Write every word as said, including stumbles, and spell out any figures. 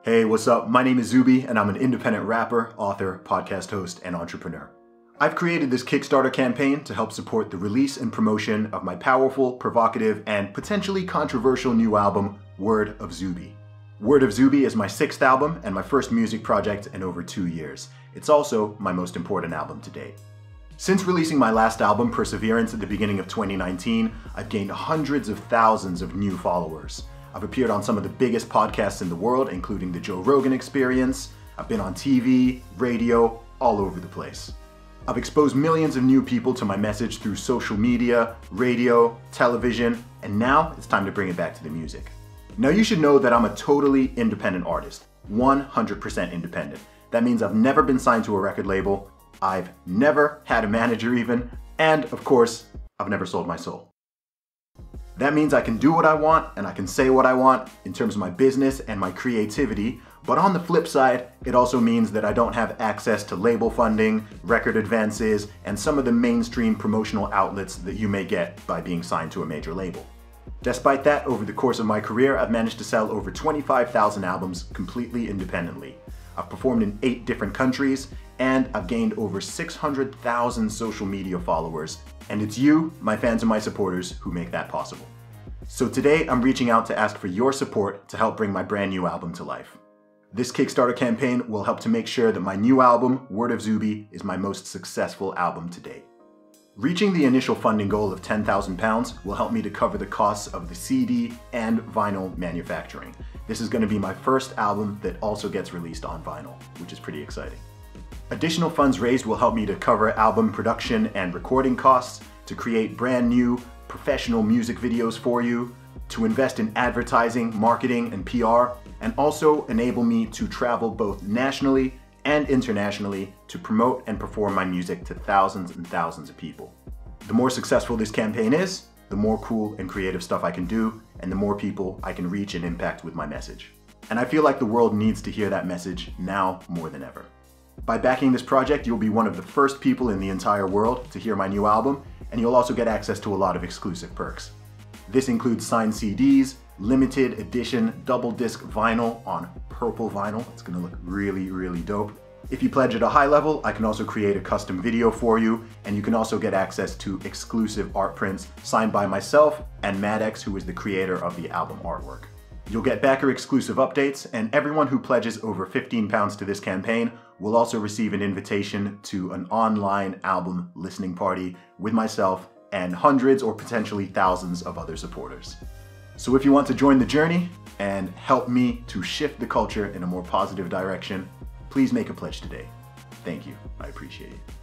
Hey, what's up? My name is Zuby, and I'm an independent rapper, author, podcast host, and entrepreneur. I've created this Kickstarter campaign to help support the release and promotion of my powerful, provocative, and potentially controversial new album, Word of Zuby. Word of Zuby is my sixth album and my first music project in over two years. It's also my most important album to date. Since releasing my last album, Perseverance, at the beginning of twenty nineteen, I've gained hundreds of thousands of new followers. I've appeared on some of the biggest podcasts in the world, including the Joe Rogan Experience. I've been on T V, radio, all over the place. I've exposed millions of new people to my message through social media, radio, television, and now it's time to bring it back to the music. Now you should know that I'm a totally independent artist, one hundred percent independent. That means I've never been signed to a record label, I've never had a manager even, and of course, I've never sold my soul. That means I can do what I want and I can say what I want in terms of my business and my creativity, but on the flip side, it also means that I don't have access to label funding, record advances, and some of the mainstream promotional outlets that you may get by being signed to a major label. Despite that, over the course of my career, I've managed to sell over twenty-five thousand albums completely independently. I've performed in eight different countries, and I've gained over six hundred thousand social media followers. And it's you, my fans and my supporters, who make that possible. So today, I'm reaching out to ask for your support to help bring my brand new album to life. This Kickstarter campaign will help to make sure that my new album, Word of Zuby, is my most successful album to date. Reaching the initial funding goal of ten thousand pounds will help me to cover the costs of the C D and vinyl manufacturing. This is going to be my first album that also gets released on vinyl, which is pretty exciting. Additional funds raised will help me to cover album production and recording costs, to create brand new, professional music videos for you, to invest in advertising, marketing, and P R, and also enable me to travel both nationally and internationally to promote and perform my music to thousands and thousands of people. The more successful this campaign is, the more cool and creative stuff I can do, and the more people I can reach and impact with my message. And I feel like the world needs to hear that message now more than ever. By backing this project, you'll be one of the first people in the entire world to hear my new album, and you'll also get access to a lot of exclusive perks. This includes signed C Ds, limited edition double disc vinyl on purple vinyl. It's gonna look really, really dope. If you pledge at a high level, I can also create a custom video for you, and you can also get access to exclusive art prints signed by myself and Maddox, who is the creator of the album artwork. You'll get backer exclusive updates, and everyone who pledges over fifteen pounds to this campaign will also receive an invitation to an online album listening party with myself and hundreds or potentially thousands of other supporters. So if you want to join the journey and help me to shift the culture in a more positive direction, please make a pledge today. Thank you, I appreciate it.